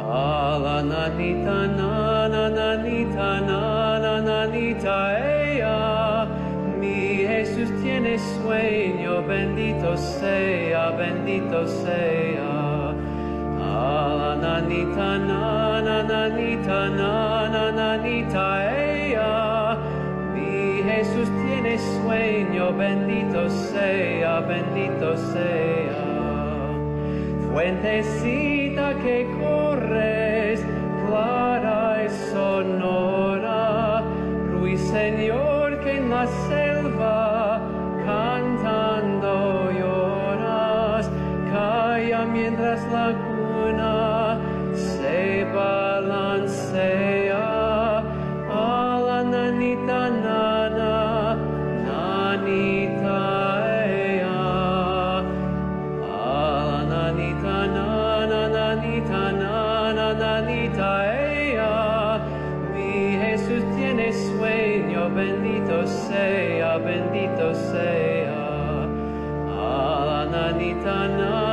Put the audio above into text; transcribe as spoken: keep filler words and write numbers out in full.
Ah, la nanita, na, na, nanita, na, na, nanita, ella. Mi Jesús tiene sueño, bendito sea, bendito sea. Ah, la nanita, na, na, nanita, na, na, nanita, ella. Mi Jesús tiene sueño, bendito sea, bendito sea. Fuentecita que corres, clara y sonora, ruiseñor que en la selva cantando lloras, calla mientras la cuna se balancea. A la nanita, nana, nanita, ella. A la nanita, nana, nanita, nana, nanita, ella. Mi Jesús tiene sueño, bendito sea, bendito sea. A la nanita, nana.